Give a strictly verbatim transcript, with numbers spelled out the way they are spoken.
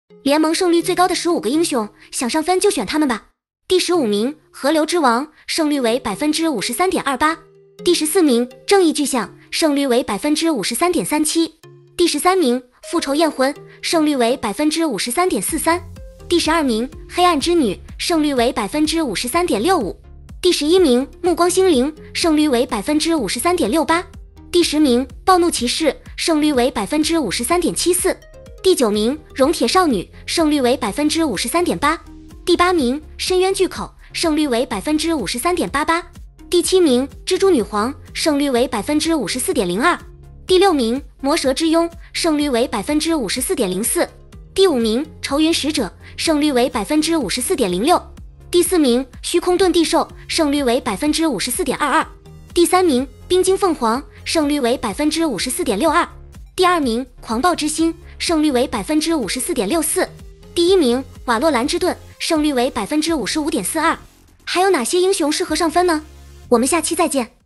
联盟胜率最高的十五个英雄，想上分就选他们吧。第十五名，河流之王，胜率为 百分之五十三点二八。第十四名，正义巨像，胜率为 百分之五十三点三七。第十三名，复仇焰魂，胜率为 百分之五十三点四三。第十二名，黑暗之女，胜率为 百分之五十三点六五。第十一名，暮光精灵，胜率为 百分之五十三点六八。第十名，暴怒骑士，胜率为 百分之五十三点七四。第九名，熔铁少女，胜率为 百分之五十三点八。第八名，深渊巨口，胜率为 百分之五十三点八八。第七名，蜘蛛女皇，胜率为 百分之五十四点零二。第六名，魔蛇之拥，胜率为 百分之五十四点零四。第五名，愁云使者，胜率为 百分之五十四点零六。第四名，虚空遁地兽，胜率为 百分之五十四点二二。第三名，冰晶凤凰，胜率为 百分之五十四点六二。第二名，狂暴之心，胜率为 百分之五十四点六四。第一名，瓦洛兰之盾，胜率为 百分之五十五点四二。还有哪些英雄适合上分呢？我们下期再见。